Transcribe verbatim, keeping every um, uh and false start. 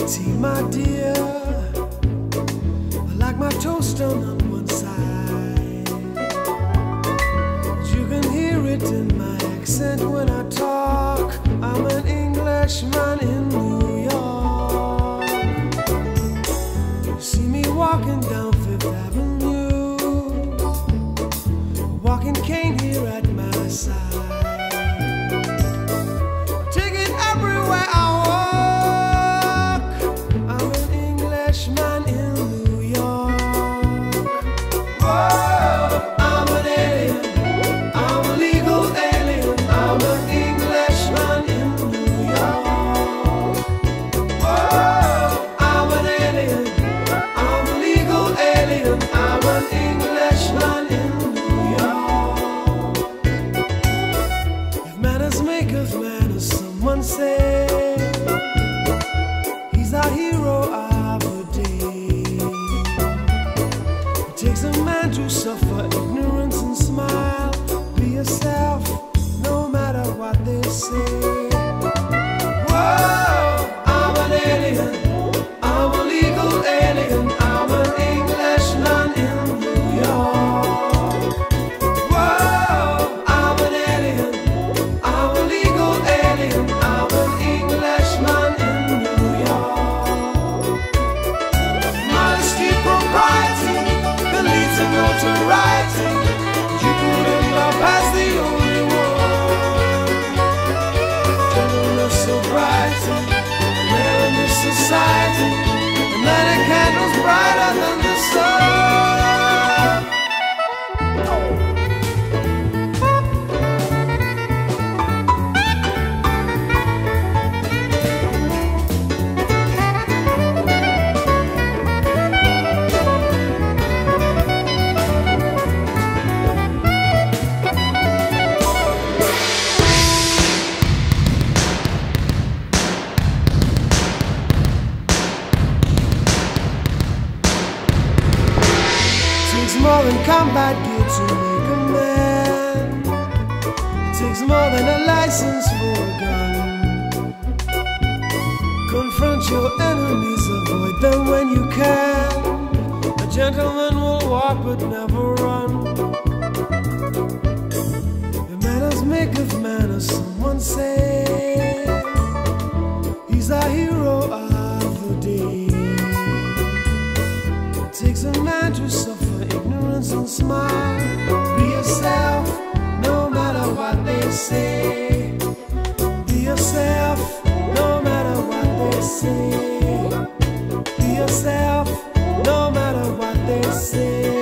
tea, my dear. I like my toast done on one side. You can hear it in my accent when I talk. I'm an Englishman in New York. You see me walking down Fifth Avenue, a walking cane here at my side. Take it everywhere I walk. I'm an Englishman in New York. Whoa, I'm an alien. I'm a legal alien. I'm an Englishman in New York. Whoa, I'm an alien. I'm a legal alien. I'm an Englishman in New York. If manners make of manners, someone say he's our hero of the day. It takes a man to suffer ignorance and smile. Be yourself, no matter what they say. Whoa, I'm an alien. I'm a legal alien. I'm an Englishman in New York. Whoa, I'm an alien. I'm a legal alien. I'm an Englishman in New York. Modesty, propriety, can lead to notoriety. You couldn't love as the only one. Gentleness, sobriety, rare in this society. And lighting candles brighter than the sun. Takes more than combat gear to make a man. It takes more than a license for a gun. Confront your enemies, avoid them when you can. A gentleman will walk but never run. The manners make of manners, someone say. He's our hero of the day. It takes a man to suffer ignorance and smile. Be yourself, no matter what they say. Be yourself, no matter what they say. Be yourself, no matter what they say.